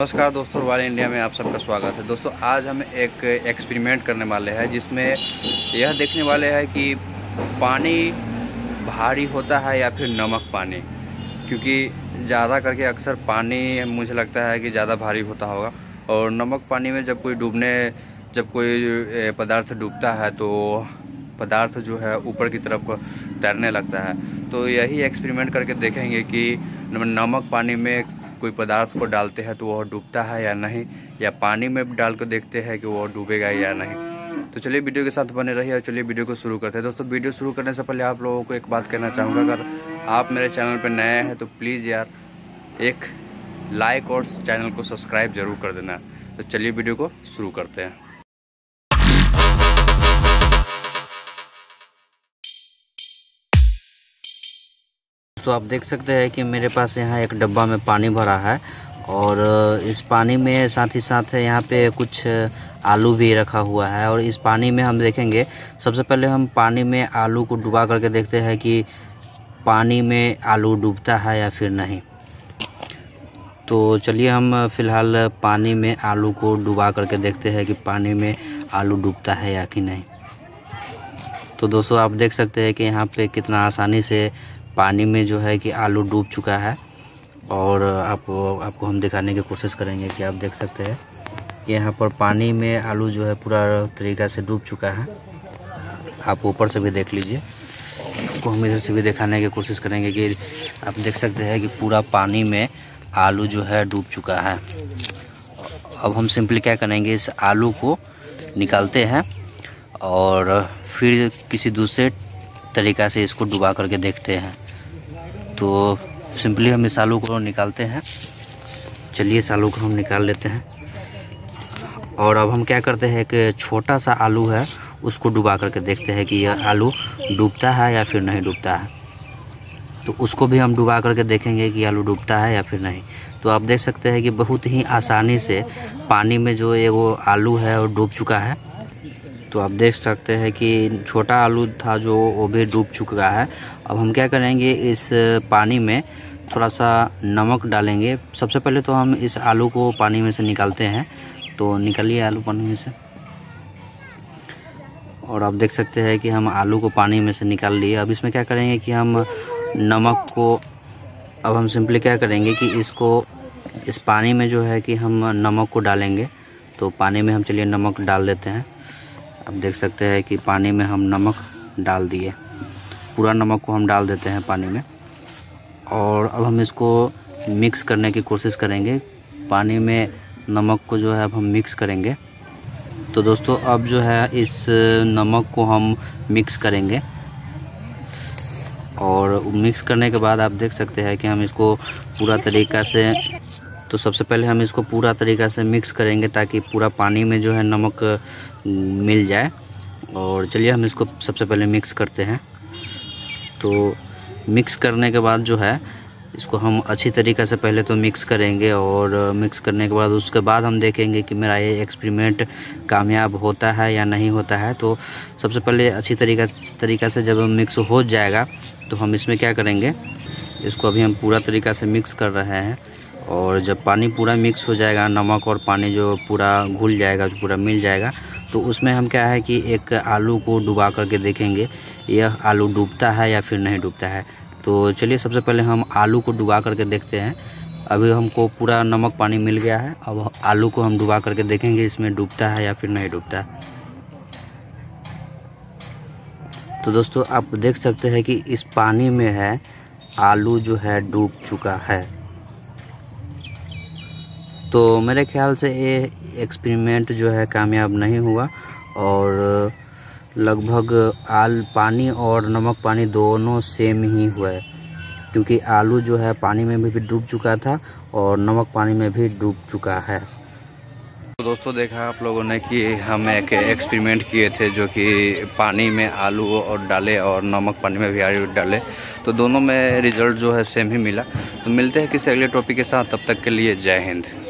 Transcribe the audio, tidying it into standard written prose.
नमस्कार दोस्तों, royal India में आप सबका स्वागत है। दोस्तों आज हम एक एक्सपेरिमेंट करने वाले हैं जिसमें यह देखने वाले हैं कि पानी भारी होता है या फिर नमक पानी, क्योंकि ज़्यादा करके अक्सर पानी मुझे लगता है कि ज़्यादा भारी होता होगा। और नमक पानी में जब कोई पदार्थ डूबता है तो पदार्थ जो है ऊपर की तरफ तैरने लगता है। तो यही एक्सपेरिमेंट करके देखेंगे कि नमक पानी में कोई पदार्थ को डालते हैं तो वह डूबता है या नहीं, या पानी में डाल कर देखते हैं कि वह डूबेगा या नहीं। तो चलिए वीडियो के साथ बने रहिए और चलिए वीडियो को शुरू करते हैं। दोस्तों वीडियो शुरू करने से पहले आप लोगों को एक बात कहना चाहूँगा, अगर आप मेरे चैनल पर नए हैं तो प्लीज़ यार एक लाइक और चैनल को सब्सक्राइब ज़रूर कर देना। तो चलिए वीडियो को शुरू करते हैं। तो आप देख सकते हैं कि मेरे पास यहाँ एक डब्बा में पानी भरा है और इस पानी में साथ ही साथ यहाँ पे कुछ आलू भी रखा हुआ है। और इस पानी में हम देखेंगे, सबसे पहले हम पानी में आलू को डुबा करके देखते हैं कि पानी में आलू डूबता है या फिर नहीं। तो चलिए हम फिलहाल पानी में आलू को डुबा करके देखते हैं कि पानी में आलू डूबता है या कि नहीं। तो दोस्तों आप देख सकते हैं कि यहाँ पे कितना आसानी से पानी में जो है कि आलू डूब चुका है। और आपको हम दिखाने की कोशिश करेंगे कि आप देख सकते हैं कि यहाँ पर पानी में आलू जो है पूरा तरीक़ा से डूब चुका है। आप ऊपर से भी देख लीजिए, आपको हम इधर से भी दिखाने की कोशिश करेंगे कि आप देख सकते हैं कि पूरा पानी में आलू जो है डूब चुका है। अब हम सिंपली क्या करेंगे, इस आलू को निकालते हैं और फिर किसी दूसरे तरीक़ा से इसको डुबा करके देखते हैं। तो सिंपली हम इस आलू को निकालते हैं। चलिए इस आलू को हम निकाल लेते हैं। और अब हम क्या करते हैं कि छोटा सा आलू है उसको डुबा करके देखते हैं कि यह आलू डूबता है या फिर नहीं डूबता है। तो उसको भी हम डुबा करके देखेंगे कि आलू डूबता है या फिर नहीं। तो आप देख सकते हैं कि बहुत ही आसानी से पानी में जो ये वो आलू है वो डूब चुका है। तो आप देख सकते हैं कि छोटा आलू था जो वो भी डूब चुका है। अब हम क्या करेंगे, इस पानी में थोड़ा सा नमक डालेंगे। सबसे पहले तो हम इस आलू को पानी में से निकालते हैं। तो निकालिए आलू पानी में से। और आप देख सकते हैं कि हम आलू को पानी में से निकाल लिए। अब इसमें क्या करेंगे कि हम नमक को, अब हम सिंपली क्या करेंगे कि इसको इस पानी में जो है कि हम नमक को डालेंगे। तो पानी में हम चलिए नमक डाल देते हैं। आप देख सकते हैं कि पानी में हम नमक डाल दिए, पूरा नमक को हम डाल देते हैं पानी में। और अब हम इसको मिक्स करने की कोशिश करेंगे। पानी में नमक को जो है अब हम मिक्स करेंगे। तो दोस्तों अब जो है इस नमक को हम मिक्स करेंगे। और मिक्स करने के बाद आप देख सकते हैं कि हम इसको पूरा तरीक़ा से, तो सबसे पहले हम इसको पूरा तरीक़ा से मिक्स करेंगे ताकि पूरा पानी में जो है नमक मिल जाए। और चलिए हम इसको सबसे पहले मिक्स करते हैं। तो मिक्स करने के बाद जो है इसको हम अच्छी तरीक़े से पहले तो मिक्स करेंगे। और मिक्स करने के बाद उसके बाद हम देखेंगे कि मेरा ये एक्सपेरिमेंट कामयाब होता है या नहीं होता है। तो सबसे पहले अच्छी तरीक़ा से जब मिक्स हो जाएगा तो हम इसमें क्या करेंगे, इसको अभी हम पूरा तरीक़ा से मिक्स कर रहे हैं। और जब पानी पूरा मिक्स हो जाएगा, नमक और पानी जो पूरा घुल जाएगा, जो पूरा मिल जाएगा, तो उसमें हम क्या है कि एक आलू को डुबा करके देखेंगे यह आलू डूबता है या फिर नहीं डूबता है। तो चलिए सबसे पहले हम आलू को डुबा करके देखते हैं। अभी हमको पूरा नमक पानी मिल गया है। अब आलू को हम डुबा करके देखेंगे इसमें डूबता है या फिर नहीं डूबता है। तो दोस्तों आप देख सकते हैं कि इस पानी में है आलू जो है डूब चुका है। तो मेरे ख्याल से ये एक्सपेरिमेंट जो है कामयाब नहीं हुआ। और लगभग पानी और नमक पानी दोनों सेम ही हुआ है, क्योंकि आलू जो है पानी में भी डूब चुका था और नमक पानी में भी डूब चुका है। तो दोस्तों देखा आप लोगों ने कि हम एक एक्सपेरिमेंट किए थे जो कि पानी में आलू और डाले और नमक पानी में भी आलू डाले। तो दोनों में रिजल्ट जो है सेम ही मिला। तो मिलते हैं किसी अगले टॉपिक के साथ, तब तक के लिए जय हिंद।